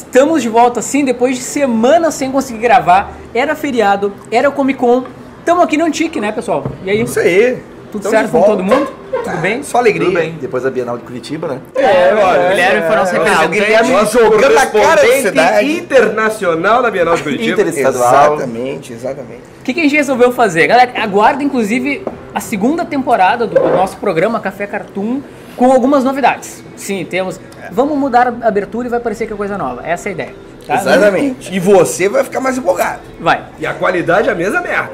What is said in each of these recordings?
Estamos de volta sim, depois de semanas sem conseguir gravar. Era feriado, era Comic Con. Estamos aqui no Antique, né, pessoal? E aí? Isso aí. Tudo certo com todo mundo? Tudo bem? Só alegria. Tudo bem, depois da Bienal de Curitiba, né? O Guilherme foi nosso representante. Nosso jogando na cara da cidade. Internacional da Bienal de Curitiba. Interestadual. Exatamente. O que a gente resolveu fazer? Galera, aguarda inclusive a segunda temporada do nosso programa Café Cartoon com algumas novidades. Sim, temos... Vamos mudar a abertura e vai parecer que é coisa nova. Essa é a ideia. Tá? Exatamente. E você vai ficar mais empolgado. Vai. E a qualidade é a mesma merda.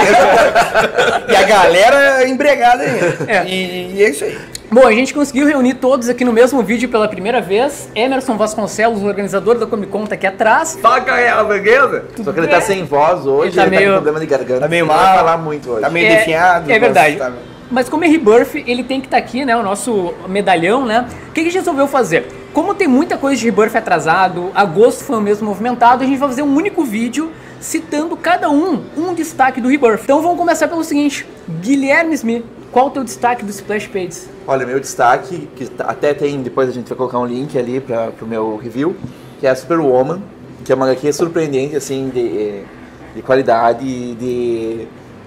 E a galera embregada ainda. E é isso aí. Bom, a gente conseguiu reunir todos aqui no mesmo vídeo pela primeira vez. Emerson Vasconcelos, o organizador da Comic Con, tá aqui atrás. Paga a beleza? Só que ele tá sem voz hoje, Ele tá meio- com problema de garganta. Tá meio Não mal. vai falar muito hoje. Tá meio definhado. É verdade. Tá- Mas como é Rebirth, ele tem que estar aqui, né? O nosso medalhão, né? O que a gente resolveu fazer? Como tem muita coisa de Rebirth atrasado, agosto foi o mesmo movimentado, a gente vai fazer um único vídeo citando cada um destaque do Rebirth. Então vamos começar pelo seguinte. Guilherme Smith, qual o teu destaque do Splash Pages? Olha, meu destaque, que até tem, depois a gente vai colocar um link ali pro meu review, que é a Superwoman, que é uma HQ surpreendente, assim, de qualidade e de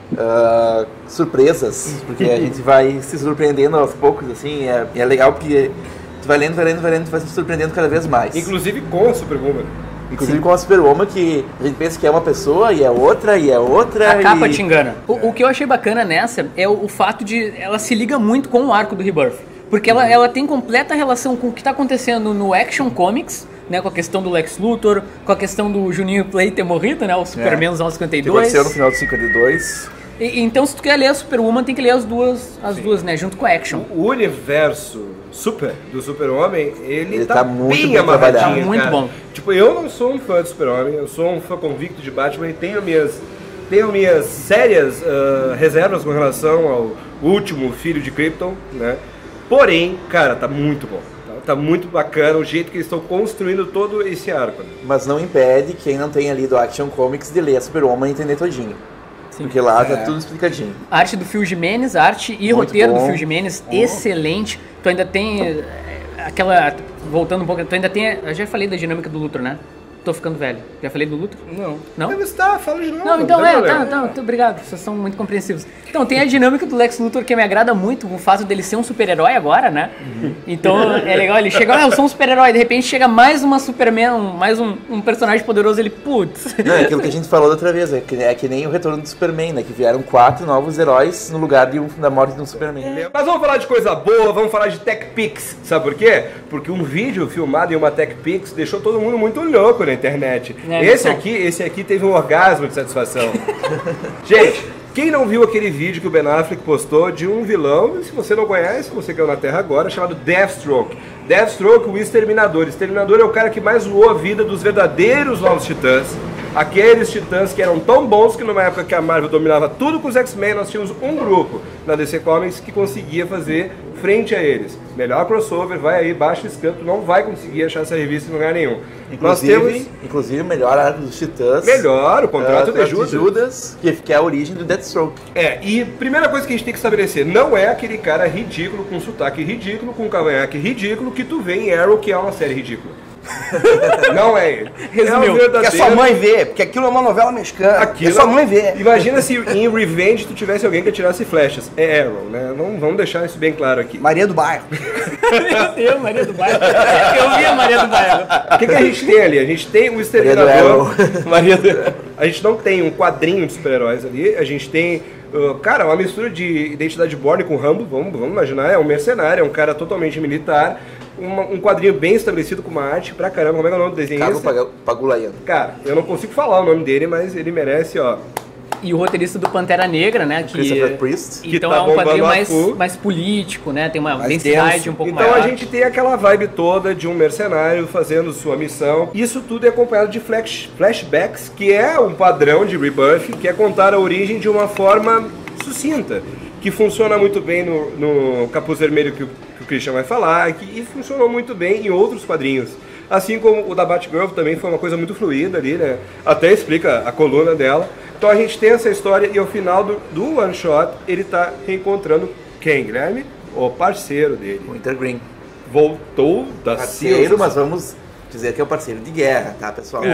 surpresas, porque a gente vai se surpreendendo aos poucos, assim, é legal porque tu vai lendo, tu vai se surpreendendo cada vez mais. Inclusive com a Superwoman. Inclusive com a Superwoman, que a gente pensa que é uma pessoa e é outra, e é outra. A capa te engana. O que eu achei bacana nessa é o fato de ela se liga muito com o arco do Rebirth. Porque ela tem completa relação com o que está acontecendo no Action Comics, né, com a questão do Lex Luthor, com a questão do Juninho Play ter morrido, né, o Superman dos anos Que 52. aconteceu no final do 52. Então, se tu quer ler a Superwoman, tem que ler as duas, né, junto com a Action. O universo do Super-Homem, ele tá muito bem bem amarradinho, trabalhado. Muito cara. bom. Tipo, eu não sou um fã do Super-Homem, eu sou um fã convicto de Batman e tenho minhas sérias reservas com relação ao último filho de Krypton, né? Porém, cara, tá muito bom. Tá muito bacana o jeito que eles estão construindo todo esse arco, né? Mas não impede quem não tenha lido Action Comics de ler a Superwoman e entender todinho. Sim. Porque lá tá tudo explicadinho. A arte do Phil Jimenez, arte e Muito roteiro do bom. Phil Jimenez, excelente. Tu ainda tem aquela... Voltando um pouco, tu ainda tem... Eu já falei da dinâmica do Luthor, né? Tô ficando velho. Já falei do Luthor? Não. Não? Deve estar, fala de novo. Não, então tem problema. tá, obrigado, vocês são muito compreensivos. Então, tem a dinâmica do Lex Luthor que me agrada muito, o fato dele ser um super-herói agora, né? Então, é legal, ele chega, eu sou um super-herói, de repente chega mais uma Superman, mais um personagem poderoso, ele, putz. Não, é aquilo que a gente falou da outra vez, é que nem o retorno do Superman, né? Que vieram 4 novos heróis no lugar da morte de um Superman. Mas vamos falar de coisa boa, vamos falar de Tech Pix. Sabe por quê? Porque um vídeo filmado em uma Tech Pix deixou todo mundo muito louco na internet. Esse aqui teve um orgasmo de satisfação. Gente, quem não viu aquele vídeo que o Ben Affleck postou de um vilão, se você não conhece, você caiu na Terra agora, chamado Deathstroke. Deathstroke, o Exterminador. Exterminador é o cara que mais zoou a vida dos verdadeiros Novos Titãs. Aqueles titãs que eram tão bons que numa época que a Marvel dominava tudo com os X-Men, nós tínhamos um grupo na DC Comics que conseguia fazer frente a eles. Melhor crossover, vai aí, baixa o escanto, não vai conseguir achar essa revista em lugar nenhum. Inclusive o melhor arco dos Titãs. Melhor, o contrato de Judas. Que é a origem do Deathstroke. E primeira coisa que a gente tem que estabelecer, não é aquele cara ridículo, com sotaque ridículo, com cavanhaque ridículo, que tu vê em Arrow, que é uma série ridícula. Não é ele. Resumiu. É o verdadeiro... Que a sua mãe vê, porque aquilo é uma novela mexicana. Aquilo... Que a sua mãe vê. Imagina se em Revenge tu tivesse alguém que atirasse flechas. É Arrow, né? Vamos deixar isso bem claro aqui. Maria do Bairro. Meu Deus, Maria do Bairro. Eu vi a Maria do Bairro. O que a gente tem ali? A gente tem um exterminador. A gente não tem um quadrinho de super-heróis ali. A gente tem, cara, uma mistura de Identidade Borne com Rambo. Vamos imaginar. É um mercenário, é um cara totalmente militar. Um quadrinho bem estabelecido com uma arte pra caramba. Como é que é o nome do desenhista? Carlos Pagulayan. Cara, eu não consigo falar o nome dele, mas ele merece, ó. E o roteirista do Pantera Negra, né? Christopher Priest. Então que tá é um quadrinho bombando mais político, né? Tem uma Mais densidade denso. um pouco Então maior. a gente tem aquela vibe toda de um mercenário fazendo sua missão. Isso tudo é acompanhado de flashbacks, que é um padrão de Rebirth, que é contar a origem de uma forma sucinta, que funciona muito bem no Capuz Vermelho que o Christian vai falar, e funcionou muito bem em outros quadrinhos. Assim como o da Batgirl também foi uma coisa muito fluida ali, né? Até explica a coluna dela. Então a gente tem essa história e ao final do one shot ele tá reencontrando quem, Guilherme? O parceiro dele. Wintergreen. Voltou da Parceiro, cinza. mas vamos dizer que é o parceiro de guerra, tá, pessoal?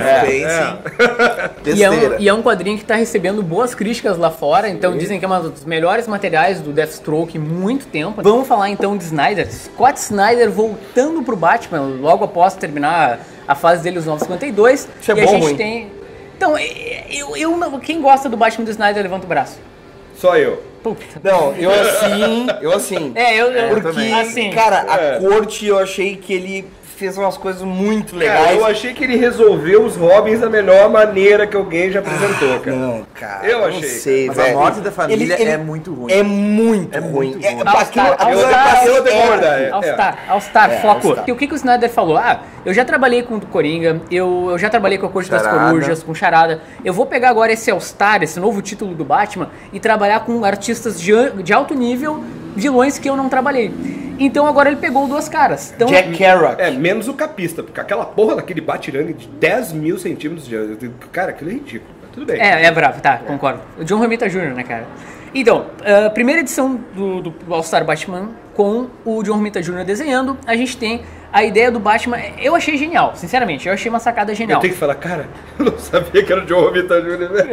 E é um quadrinho que tá recebendo boas críticas lá fora, então dizem que é um dos melhores materiais do Deathstroke em muito tempo. Vamos falar então de Snyder. Scott Snyder voltando pro Batman, logo após terminar a fase dele, os 952. Isso é e bom, a gente ruim? tem... Então, quem gosta do Batman do Snyder, levanta o braço. Só eu. Puta. Não, eu assim. Eu Porque, assim. cara, a corte eu achei que ele fez umas coisas muito legais. Cara, eu achei que ele resolveu os Robins da melhor maneira que alguém já apresentou, cara. Não, cara. Eu não achei. sei, Mas velho. a morte da família Ele- é muito ruim. É muito ruim. muito ruim. Eu tenho que concordar. All-Star, foco. All-Star. O que o Snyder falou? Ah, eu já trabalhei com o Coringa, eu já trabalhei com a Corte das Charada. Corujas, com Charada. Eu vou pegar agora esse All-Star, esse novo título do Batman, e trabalhar com artistas de alto nível, vilões que eu não trabalhei. Então agora ele pegou Duas Caras. Então, Jack Kerouac. Menos o capista, porque aquela porra daquele bate-rangue de 10 mil centímetros de... Cara, aquilo é ridículo. Mas tudo bem. É bravo, tá, concordo. O John Romita Jr., né, cara? Então, primeira edição do All-Star Batman com o John Romita Jr. desenhando, a gente tem a ideia do Batman. Eu achei genial, sinceramente, eu achei uma sacada genial. Eu tenho que falar, cara, eu não sabia que era o John Romita Jr., velho.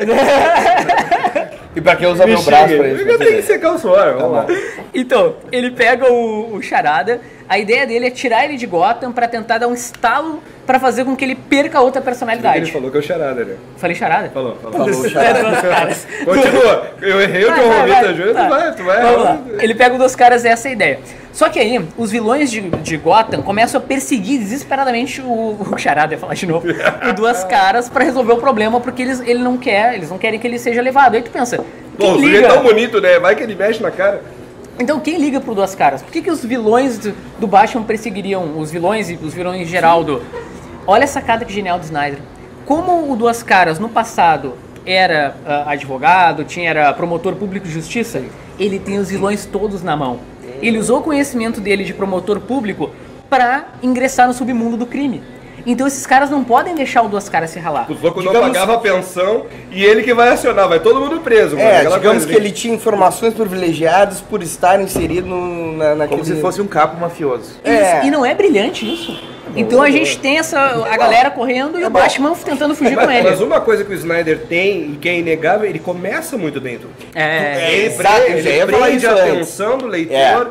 E pra que usar meu braço pra isso? Eu tenho que secar o suor, vamos lá. Então, ele pega o Charada, a ideia dele é tirar ele de Gotham pra tentar dar um estalo pra fazer com que ele perca outra personalidade. Ele falou que é o Charada, né? Falei Charada? Falou. Falou, Charada. Duas Caras. Continua. Eu errei o John Romita Jr., tu vai. Vamos lá. Ele pega o Duas Caras, é essa a ideia. Só que aí, os vilões de Gotham começam a perseguir desesperadamente o Charada, ia falar de novo, o Duas Caras pra resolver o problema, porque eles não querem que ele seja levado. Aí tu pensa, Pô, quem o sujeito liga? é tão bonito, né? Vai que ele mexe na cara. Então quem liga pro Duas Caras? Por que os vilões do Batman perseguiriam os vilões em geral do... Olha a sacada que genial do Snyder. Como o Duas Caras no passado era advogado, era promotor público de justiça, ele tem os vilões todos na mão. Ele usou o conhecimento dele de promotor público pra ingressar no submundo do crime. Então esses caras não podem deixar o Duas Caras se ralar. Os loucos não pagavam a pensão e ele que vai acionar, vai todo mundo preso. Mano. Aquela Digamos coisa que ele tinha informações privilegiadas por estar inserido naquele... Como se fosse um capo mafioso. E não é brilhante isso? Então a gente tem a galera correndo e o Batman tentando fugir com ele. Mas uma coisa que o Snyder tem e que é inegável, ele começa muito bem tudo. Ele prende a atenção do leitor,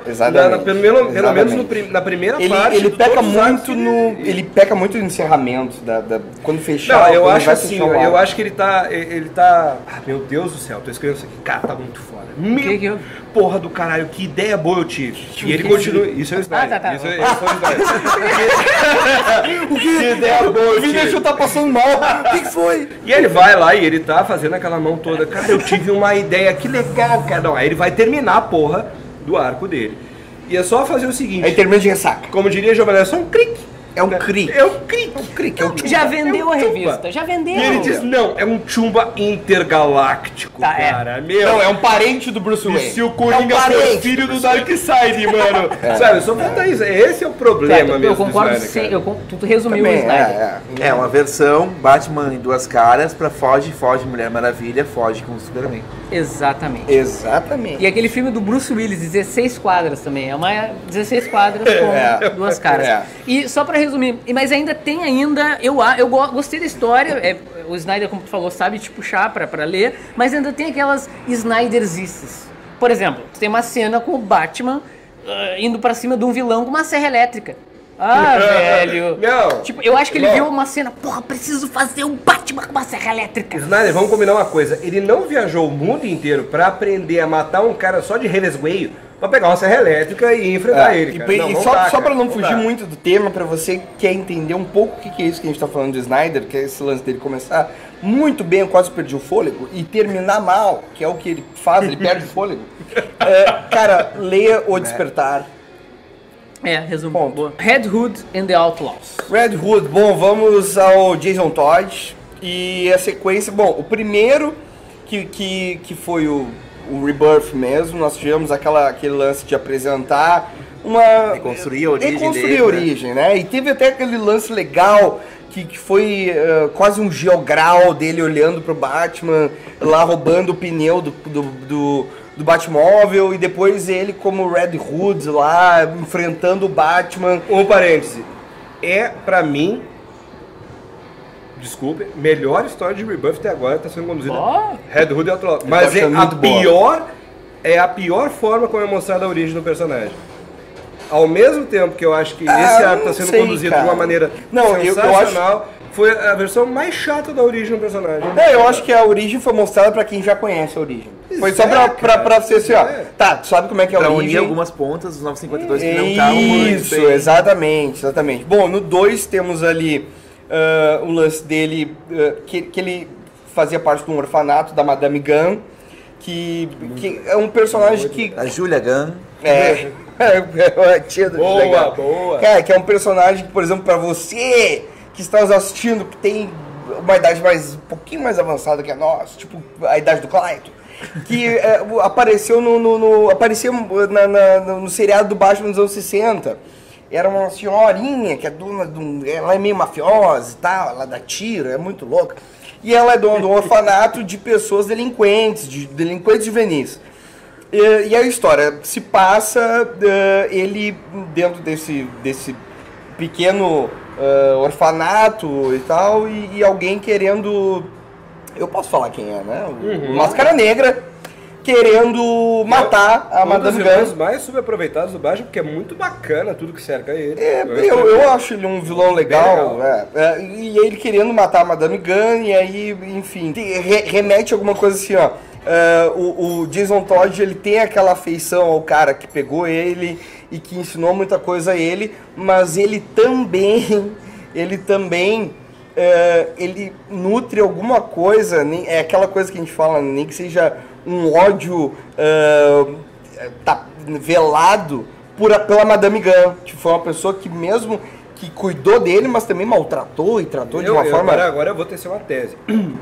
pelo menos na primeira parte. Ele peca muito ele peca muito no encerramento, quando fechar. Não, eu acho assim, eu acho que ele tá... Ah, meu Deus do céu, tô escrevendo isso aqui. Cara, tá muito foda. Meu, porra do caralho, que ideia boa eu tive. E ele continua... Isso é o Snyder. Tá. Isso é o Snyder. Que ideia boa eu tive. Me deixou tá passando mal. O que foi? E ele vai lá e ele tá fazendo aquela mão toda. Cara, eu tive uma ideia, que legal, cara. Não, aí ele vai terminar a porra do arco dele. E é só fazer o seguinte. Aí termina de ressaca. Como diria Giovanni, é só um clique. É um cric. É um clique. Já vendeu a revista, já vendeu. E ele diz, não, é um Chumba intergaláctico, Tá, cara. Meu. Não, é um parente do Bruce E Wayne. se o Coringa É um for parente filho do Darkseid, mano. Sabe, só falta isso. Esse é o problema mesmo. Eu concordo, do Snyder, cara. tu resumiu o Snyder. É uma versão Batman em Duas Caras pra foge Mulher Maravilha, foge com o Superman. Exatamente. Exatamente. E aquele filme do Bruce Willis, 16 quadras também. É uma 16 quadras com Duas Caras. E só pra resumir, mas ainda tem eu gostei da história, o Snyder, como tu falou, sabe te puxar pra ler, mas ainda tem aquelas Snyderzices. Por exemplo, tem uma cena com o Batman indo pra cima de um vilão com uma serra elétrica. Ah, velho. Não. Tipo, eu acho que ele viu uma cena, porra, preciso fazer um Batman com uma serra elétrica. Snyder, vamos combinar uma coisa. Ele não viajou o mundo inteiro pra aprender a matar um cara só de revesgueio pra pegar uma serra elétrica e enfrentar ele, cara. Não dá, só pra cara, não fugir dá. muito do tema, pra você que quer entender um pouco o que é isso que a gente tá falando do Snyder, que é esse lance dele começar muito bem, eu quase perdi o fôlego, e terminar mal, que é o que ele faz, ele perde o fôlego. Cara, leia O Despertar. Resumo. Ponto. Boa. Red Hood and the Outlaws. Red Hood, bom, vamos ao Jason Todd e a sequência, bom, o primeiro que foi o Rebirth mesmo, nós tivemos aquele lance de apresentar Reconstruir a origem reconstruir dele, a origem, né? E teve até aquele lance legal que foi quase um geograu dele olhando pro Batman, lá roubando o pneu do Batmóvel, e depois ele como Red Hood lá, enfrentando o Batman. Um parêntese. É, pra mim, desculpe, melhor história de Rebirth até agora está sendo conduzida. Red Hood e Outlaw. Eu tô Mas achando muito é a pior forma como é mostrada a origem do personagem. Ao mesmo tempo que eu acho que esse arco está sendo conduzido de uma maneira sensacional, foi a versão mais chata da origem do personagem. Eu acho que a origem foi mostrada pra quem já conhece a origem. Foi só pra ser assim, ó. Tá, tu sabe como é que é a Pra origem. unir algumas pontas dos 952 que não estavam muito Isso, bem. exatamente. Bom, no 2 temos ali o lance dele, que ele fazia parte de um orfanato da Madame Gunn, que é um personagem que... A Julia Gunn. a tia do Boa. Cara, que é um personagem que, por exemplo, pra você que está nos assistindo, que tem uma idade um pouquinho mais avançada que a nossa, tipo a idade do Clayton, que apareceu no seriado do Batman dos anos 60. Era uma senhorinha que é dona ela é meio mafiosa e tal, ela dá tiro, é muito louca. E ela é dona de um orfanato de pessoas delinquentes juvenis. E a história se passa, ele dentro desse pequeno orfanato e tal, e alguém querendo... Eu posso falar quem é, né? Máscara Negra querendo matar a Madame Gunn. Um dos mais subaproveitados do Batman, porque é muito bacana tudo que cerca ele. Eu acho ele um vilão legal. E ele querendo matar a Madame Gunn, e aí, enfim, remete a alguma coisa assim, ó. O Jason Todd, ele tem aquela afeição ao cara que pegou ele e que ensinou muita coisa a ele, mas ele também ele nutre alguma coisa, é aquela coisa que a gente fala, nem que seja um ódio velado pela Madame Gunn, que foi uma pessoa que mesmo que cuidou dele, mas também maltratou e tratou de uma forma... Agora eu vou tecer uma tese.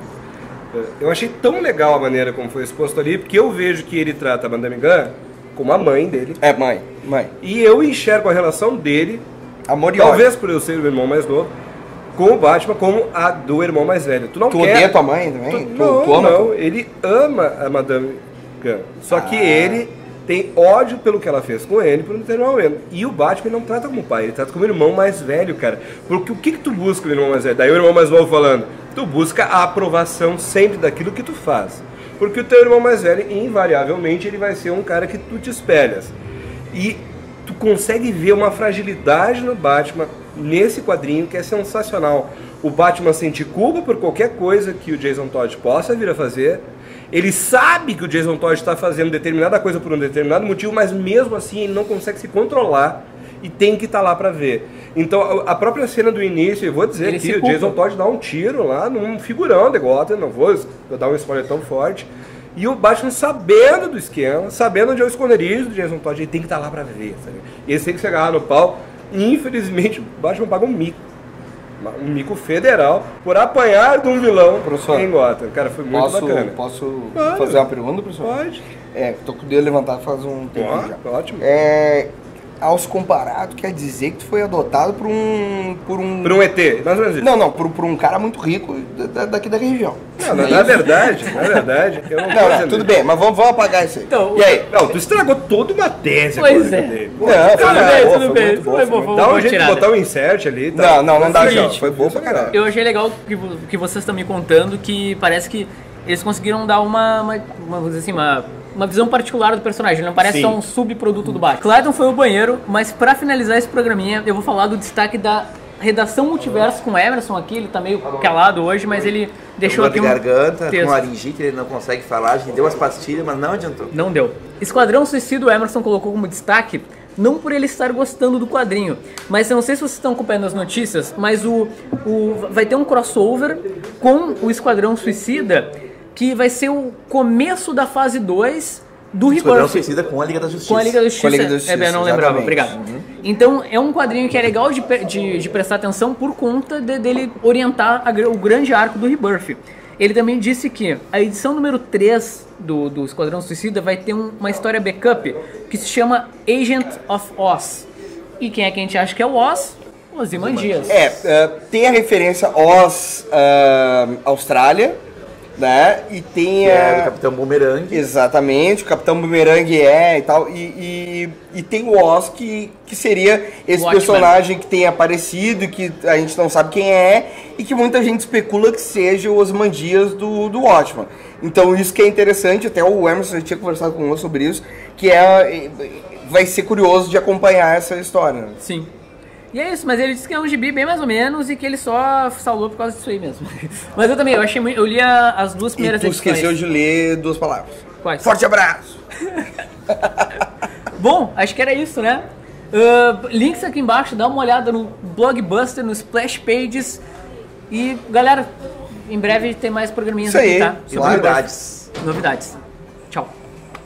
Eu achei tão legal a maneira como foi exposto ali, porque eu vejo que ele trata a Madame Gunn como a mãe dele. Mãe. E eu enxergo a relação dele, amor e talvez ódio. por eu ser o irmão mais novo, com o Batman como a do irmão mais velho. Tu odeia tua mãe também? Não, ele ama a Madame Gunn. Só que ele tem ódio pelo que ela fez com ele por não ter irmão mesmo. E o Batman não trata como pai, ele trata como irmão mais velho, cara. Porque o que tu busca no irmão mais velho? Daí o irmão mais novo falando, tu busca a aprovação sempre daquilo que tu faz. Porque o teu irmão mais velho, invariavelmente, ele vai ser um cara que tu te espelhas. E tu consegue ver uma fragilidade no Batman nesse quadrinho que é sensacional. O Batman sente culpa por qualquer coisa que o Jason Todd possa vir a fazer. Ele sabe que o Jason Todd está fazendo determinada coisa por um determinado motivo, mas mesmo assim ele não consegue se controlar e tem que estar lá para ver. Então a própria cena do início, eu vou dizer ele aqui, o Jason Todd dá um tiro lá num figurão de Gotham, não vou dar um spoiler tão forte. E o Batman sabendo do esquema, sabendo onde é o esconderijo do Jason Todd, ele tem que estar lá para ver, sabe? Ele tem que chegar lá no pau. E infelizmente o Batman paga um mico federal por apanhar de um vilão em Gotham. Cara, foi muito bacana. Posso fazer uma pergunta, professor? Pode. Tô com o dedo levantado faz um tempo já. Ótimo. Ao se comparar, tu quer dizer que tu foi adotado por um ET, mais ou menos isso. Não, por um cara muito rico daqui da região. Na verdade, eu não tô dizendo tudo bem, mas vamos apagar isso aí. Então, e aí? Não, tu estragou toda uma tese. Pois é. Dele. Tudo bem. Foi bom. Dá um jeito de botar um insert ali. Tá? Não dá jeito. Foi bom pra caralho. Eu achei legal que vocês estão me contando que parece que eles conseguiram dar vamos dizer assim, uma visão particular do personagem, ele não parece só um subproduto do Batman. Clayton foi ao banheiro, mas pra finalizar esse programinha, eu vou falar do destaque da redação Multiverso com o Emerson aqui, ele tá meio calado hoje, mas ele deixou aqui garganta, texto. com laringite, ele não consegue falar, a gente deu umas pastilhas, mas não adiantou. Não deu. Esquadrão Suicida, o Emerson colocou como destaque, não por ele estar gostando do quadrinho, mas eu não sei se vocês estão acompanhando as notícias, mas vai ter um crossover com o Esquadrão Suicida, que vai ser o começo da fase 2 do Rebirth. Esquadrão Suicida com a Liga da Justiça. Com a Liga da Justiça. Eu não lembrava, obrigado. Então, é um quadrinho que é legal de prestar atenção por conta dele orientar o grande arco do Rebirth. Ele também disse que a edição número 3 do Esquadrão Suicida vai ter uma história backup que se chama Agent of Oz. E quem é que a gente acha que é o Oz? Ozymandias. Tem a referência Oz, Austrália, né? E tem Que é do Capitão Boomerang. Exatamente, o Capitão Boomerang e tal. E tem o Oz, que seria esse personagem que tem aparecido, que a gente não sabe quem é, e que muita gente especula que seja o Ozymandias do Watchmen. Então isso que é interessante, até o Emerson já tinha conversado conosco sobre isso, que vai ser curioso de acompanhar essa história. Né? Sim. E é isso, mas ele disse que é um gibi bem mais ou menos e que ele só salvou por causa disso aí mesmo. Mas eu também, eu li as duas primeiras edições. E tu esqueceu de ler 2 palavras. Quais? Forte abraço! Bom, acho que era isso, né? Links aqui embaixo, dá uma olhada no Blockbuster, no Splash Pages. E, galera, em breve tem mais programinhas isso aí, aqui, tá? Novidades. Novidades.